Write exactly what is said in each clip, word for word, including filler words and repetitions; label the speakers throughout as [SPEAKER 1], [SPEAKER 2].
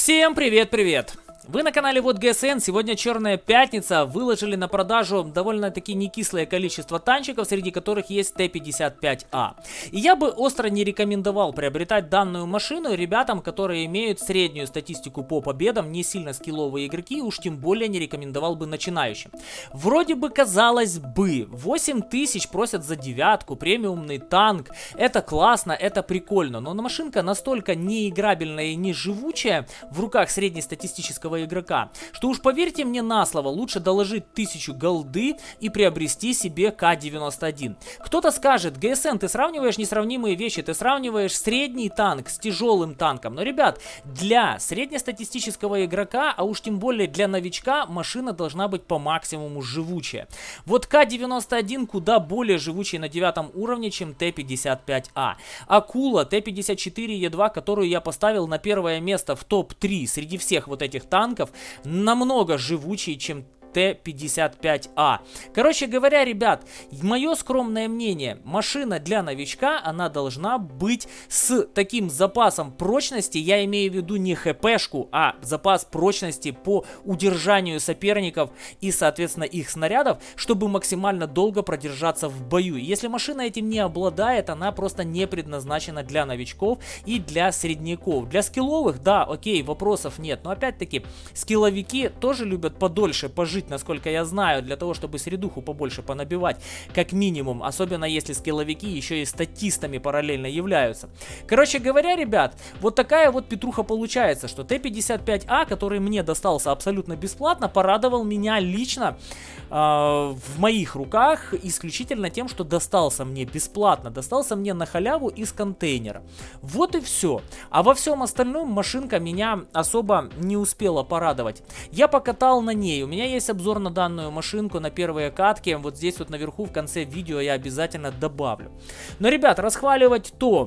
[SPEAKER 1] Всем привет-привет! Вы на канале Вот ГСН. Сегодня Черная пятница. Выложили на продажу довольно-таки некислое количество танчиков, среди которых есть Т пятьдесят пять А. И я бы остро не рекомендовал приобретать данную машину ребятам, которые имеют среднюю статистику по победам, не сильно скилловые игроки, уж тем более не рекомендовал бы начинающим. Вроде бы казалось бы, восемь тысяч просят за девятку, премиумный танк. Это классно, это прикольно, но машинка настолько неиграбельная и неживучая в руках среднестатистического игрока, что уж поверьте мне на слово, лучше доложить тысячу голды и приобрести себе К девяносто один. Кто-то скажет: ГСН, ты сравниваешь несравнимые вещи, ты сравниваешь средний танк с тяжелым танком. Но, ребят, для среднестатистического игрока, а уж тем более для новичка, машина должна быть по максимуму живучая. Вот К девяносто один куда более живучий на девятом уровне, чем Т пятьдесят пять А. Акула Т пятьдесят четыре Е два, которую я поставил на первое место в топ три среди всех вот этих танков, намного живучий, чем Т пятьдесят пять А. Короче говоря, ребят, мое скромное мнение, машина для новичка, она должна быть с таким запасом прочности, я имею в виду не ХПшку, а запас прочности по удержанию соперников и, соответственно, их снарядов, чтобы максимально долго продержаться в бою. Если машина этим не обладает, она просто не предназначена для новичков и для средняков. Для скилловых, да, окей, вопросов нет, но опять-таки скилловики тоже любят подольше пожить, насколько я знаю, для того, чтобы средуху побольше понабивать, как минимум, особенно если скилловики еще и статистами параллельно являются. Короче говоря, ребят, вот такая вот петруха получается, что Т пятьдесят пять А, который мне достался абсолютно бесплатно, порадовал меня лично э, в моих руках исключительно тем, что достался мне бесплатно, достался мне на халяву из контейнера. Вот и все. А во всем остальном машинка меня особо не успела порадовать. Я покатал на ней, у меня есть обзор на данную машинку, на первые катки, вот здесь вот наверху в конце видео я обязательно добавлю. Но, ребят, расхваливать то,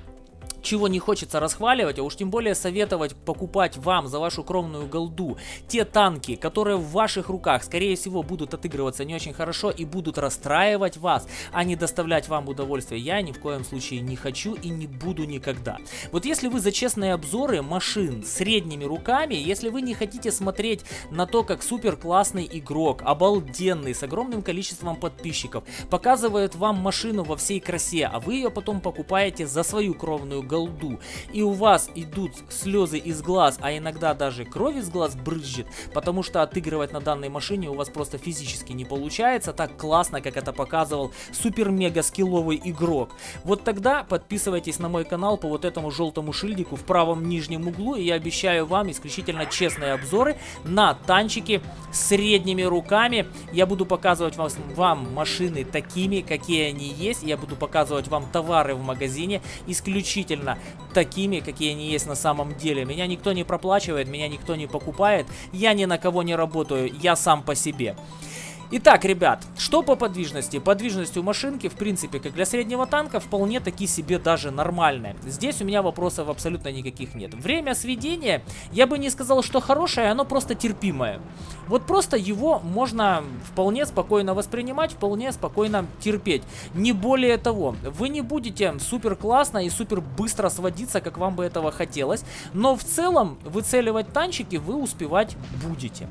[SPEAKER 1] чего не хочется расхваливать, а уж тем более советовать покупать вам за вашу кровную голду те танки, которые в ваших руках, скорее всего, будут отыгрываться не очень хорошо и будут расстраивать вас, а не доставлять вам удовольствие, я ни в коем случае не хочу и не буду никогда. Вот если вы за честные обзоры машин средними руками, если вы не хотите смотреть на то, как супер классный игрок, обалденный, с огромным количеством подписчиков, показывает вам машину во всей красе, а вы ее потом покупаете за свою кровную голду, голду, и у вас идут слезы из глаз, а иногда даже кровь из глаз брызжет, потому что отыгрывать на данной машине у вас просто физически не получается так классно, как это показывал супер-мега скилловый игрок. Вот тогда подписывайтесь на мой канал по вот этому желтому шильдику в правом нижнем углу, и я обещаю вам исключительно честные обзоры на танчики с средними руками. Я буду показывать вам, вам машины такими, какие они есть, я буду показывать вам товары в магазине исключительно такими, какие они есть на самом деле. Меня никто не проплачивает, меня никто не покупает, я ни на кого не работаю, я сам по себе. Итак, ребят, что по подвижности? Подвижность у машинки, в принципе, как для среднего танка, вполне таки себе даже нормальная. Здесь у меня вопросов абсолютно никаких нет. Время сведения, я бы не сказал, что хорошее, оно просто терпимое. Вот просто его можно вполне спокойно воспринимать, вполне спокойно терпеть. Не более того, вы не будете супер классно и супер быстро сводиться, как вам бы этого хотелось, но в целом выцеливать танчики вы успевать будете.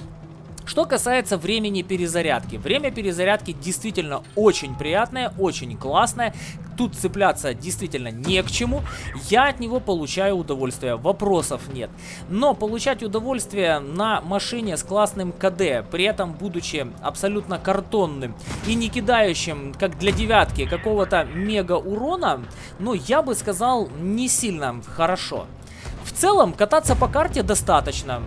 [SPEAKER 1] Что касается времени перезарядки. Время перезарядки действительно очень приятное, очень классное. Тут цепляться действительно не к чему. Я от него получаю удовольствие. Вопросов нет. Но получать удовольствие на машине с классным КД, при этом будучи абсолютно картонным и не кидающим, как для девятки, какого-то мега урона, ну, я бы сказал, не сильно хорошо. В целом, кататься по карте достаточно.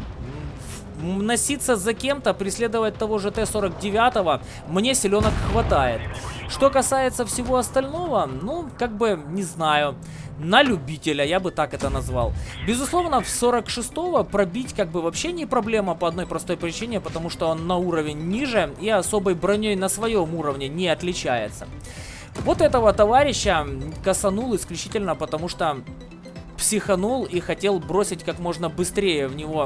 [SPEAKER 1] Носиться за кем-то, преследовать того же Т сорок девять мне силенок хватает. Что касается всего остального, ну, как бы, не знаю, на любителя, я бы так это назвал. Безусловно, в сорок шестого пробить как бы вообще не проблема по одной простой причине, потому что он на уровень ниже и особой броней на своем уровне не отличается. Вот этого товарища косанул исключительно потому, что психанул и хотел бросить как можно быстрее в него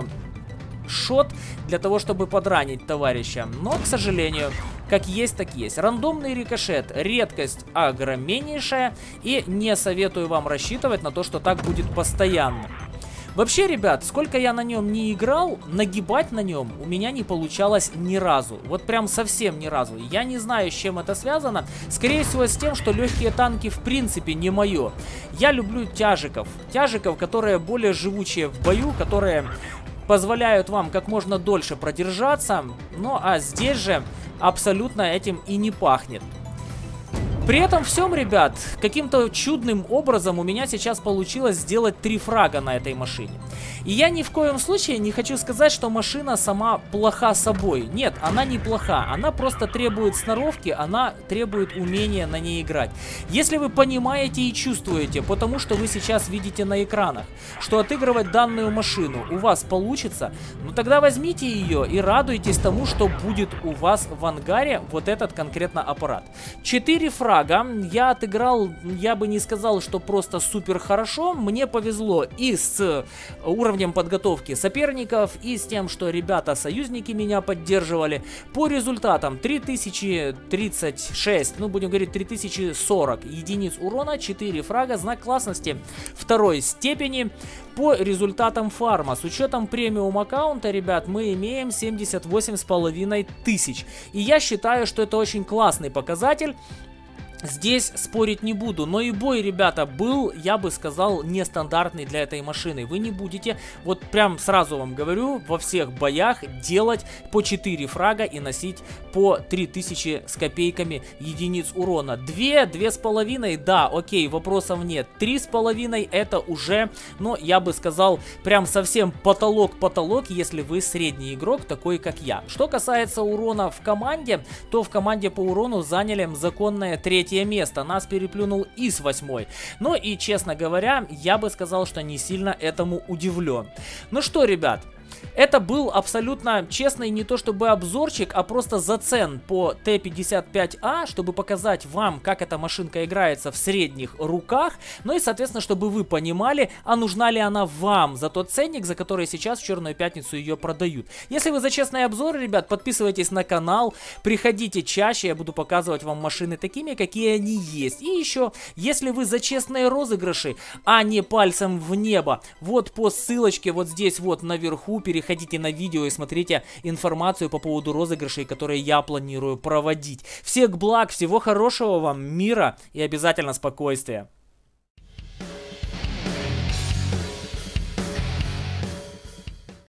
[SPEAKER 1] шот для того, чтобы подранить товарища. Но, к сожалению, как есть, так есть. Рандомный рикошет. Редкость огромнейшая. И не советую вам рассчитывать на то, что так будет постоянно. Вообще, ребят, сколько я на нем не играл, нагибать на нем у меня не получалось ни разу. Вот прям совсем ни разу. Я не знаю, с чем это связано. Скорее всего, с тем, что легкие танки в принципе не мое. Я люблю тяжиков. Тяжиков, которые более живучие в бою, которые позволяют вам как можно дольше продержаться. Ну а здесь же абсолютно этим и не пахнет. При этом всем, ребят, каким-то чудным образом у меня сейчас получилось сделать три фрага на этой машине. И я ни в коем случае не хочу сказать, что машина сама плоха собой. Нет, она не плоха, она просто требует сноровки, она требует умения на ней играть. Если вы понимаете и чувствуете, потому что вы сейчас видите на экранах, что отыгрывать данную машину у вас получится, ну тогда возьмите ее и радуйтесь тому, что будет у вас в ангаре вот этот конкретно аппарат. четыре фрага я отыграл, я бы не сказал, что просто супер хорошо. Мне повезло и с уровнем подготовки соперников, и с тем, что ребята-союзники меня поддерживали. По результатам три тысячи тридцать шесть, ну будем говорить три тысячи сорок единиц урона, четыре фрага, знак классности второй степени. По результатам фарма, с учетом премиум аккаунта, ребят, мы имеем семьдесят восемь с половиной тысяч. И я считаю, что это очень классный показатель. Здесь спорить не буду, но и бой, ребята, был, я бы сказал, нестандартный для этой машины. Вы не будете, вот прям сразу вам говорю, во всех боях делать по четыре фрага и носить по три тысячи с копейками единиц урона. две, две с половиной, да, окей, вопросов нет. три с половиной это уже, ну, я бы сказал, прям совсем потолок-потолок, если вы средний игрок, такой как я. Что касается урона в команде, то в команде по урону заняли законное третье место. Нас переплюнул ИС восемь. Ну и, честно говоря, я бы сказал, что не сильно этому удивлен. Ну что, ребят, это был абсолютно честный не то чтобы обзорчик, а просто зацен по Т пятьдесят пять А, чтобы показать вам, как эта машинка играется в средних руках. Ну и, соответственно, чтобы вы понимали, а нужна ли она вам за тот ценник, за который сейчас в Черную Пятницу ее продают. Если вы за честный обзор, ребят, подписывайтесь на канал, приходите чаще, я буду показывать вам машины такими, какие они есть. И еще, если вы за честные розыгрыши, а не пальцем в небо, вот по ссылочке вот здесь вот наверху, переходите на видео и смотрите информацию по поводу розыгрышей, которые я планирую проводить. Всех благ, всего хорошего вам, мира и обязательно спокойствия.